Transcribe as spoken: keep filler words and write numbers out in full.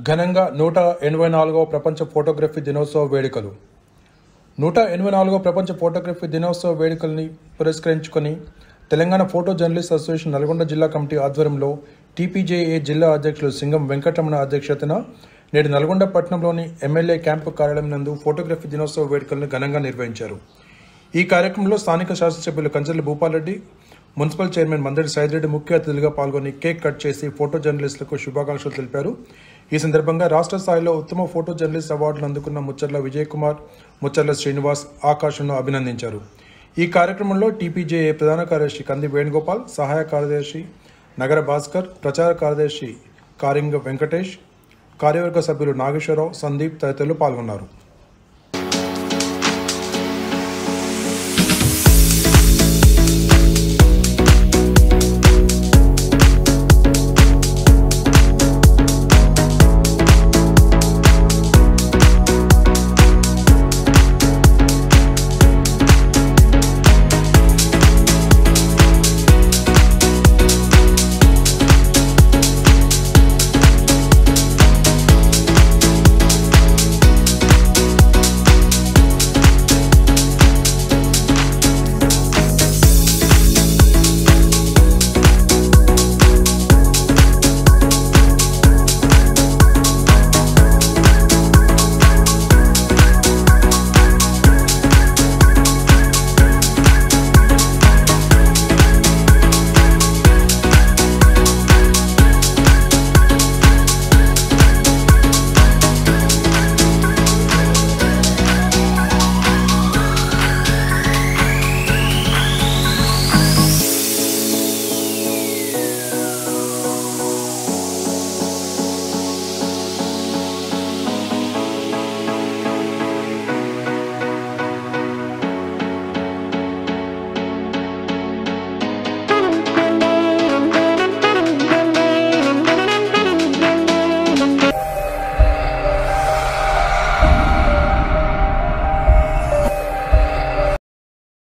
ఘనంగా నూట ఎనభై నాలుగవ ప్రపంచ ఫోటోగ్రఫీ దినోత్సవ వేడుకలు. నూట ఎనభై నాలుగవ ప్రపంచ ఫోటోగ్రఫీ దినోత్సవ వేడుకల్ని పురస్కరించుకొని Telangana photo journalist association Nalgonda జిల్లా కమిటీ ఆధ్వర్యంలో టీపీజేఏ జిల్లా అధ్యక్షులు సింగం వెంకటరమణ అధ్యక్షతన నేడు నల్గొండ పట్టణంలోని ఎమ్మెల్యే క్యాంపు కార్యాలయం నందు ఫోటోగ్రఫీ దినోత్సవ వేడుకలను ఘనంగా నిర్వహించారు. ఈ కార్యక్రమంలో స్థానిక శాసనసభ్యులు కంచర్ల భూపాల్రెడ్డి, మున్సిపల్ చైర్మన్ మందడి సైదిరెడ్డి ముఖ్య అతిథులుగా పాల్గొని కేక్ కట్ చేసి ఫోటో జర్నలిస్టులకు శుభాకాంక్షలు తెలిపారు. ఈ సందర్భంగా రాష్ట్ర స్థాయిలో ఉత్తమ ఫోటో జర్నలిస్ట్ అవార్డులు అందుకున్న ముచ్చర్ల విజయ్ కుమార్, ముచ్చర్ల శ్రీనివాస్, ఆకాష్ను అభినందించారు. ఈ కార్యక్రమంలో టీపీజేఏ ప్రధాన కార్యదర్శి కంది వేణుగోపాల్, సహాయ కార్యదర్శి నగర భాస్కర్, ప్రచార కార్యదర్శి కారింగ వెంకటేష్, కార్యవర్గ సభ్యులు నాగేశ్వరరావు, సందీప్ తదితరులు పాల్గొన్నారు.